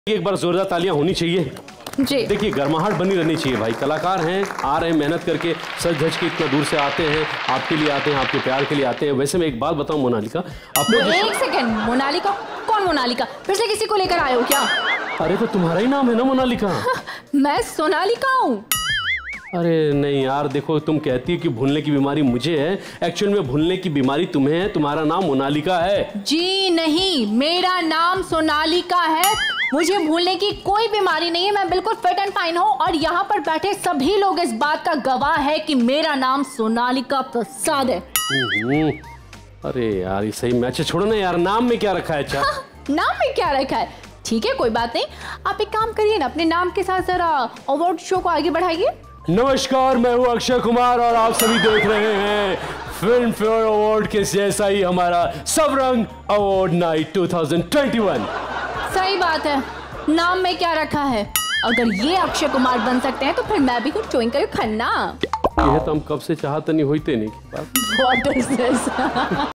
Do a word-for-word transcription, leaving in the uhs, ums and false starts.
एक बार जोरदार तालियां होनी चाहिए जी। देखिए गर्माहट बनी रहनी चाहिए भाई। कलाकार हैं, आ रहे हैं मेहनत करके, सज धज के इतना दूर से आते हैं, आपके लिए आते हैं, आपके प्यार के लिए आते हैं। वैसे मैं एक बात बताऊं मोनालिका, अपने एक सेकंड, मोनालिका? कौन मोनालिका? फिर से किसी को लेकर आए हो क्या? अरे तो तुम्हारा ही नाम है ना मोनालिका। मैं सोनालिका हूँ। अरे नहीं यार, देखो तुम कहती है कि भूलने की बीमारी मुझे है, एक्चुअल में भूलने की बीमारी तुम्हें है। तुम्हारा नाम मोनालिका है। जी नहीं, मेरा नाम सोनालिका है। मुझे भूलने की कोई बीमारी नहीं है, मैं बिल्कुल फिट एंड फाइन हूँ। और यहाँ पर बैठे सभी लोग इस बात का गवाह है कि मेरा नाम सोनालिका प्रसाद है। अरे यार ये सही में। अच्छा छोड़ो ना यार, नाम में क्या रखा है? अच्छा हाँ, नाम में क्या रखा है? ठीक है कोई बात नहीं, आप एक काम करिए ना, अपने नाम के साथ जरा अवार्ड शो को आगे बढ़ाइए। नमस्कार, मैं हूँ अक्षय कुमार और आप सभी देख रहे हैं फिल्म फेयर अवार्ड के जैसा ही हमारा सब रंग अवार्ड नाइट दो हज़ार इक्कीस। सही बात है, नाम में क्या रखा है? अगर ये अक्षय कुमार बन सकते हैं तो फिर मैं भी कुछ ट्विंकल खन्ना। ये तो हम कब से चाहते नहीं होते नहीं की बात। What is this?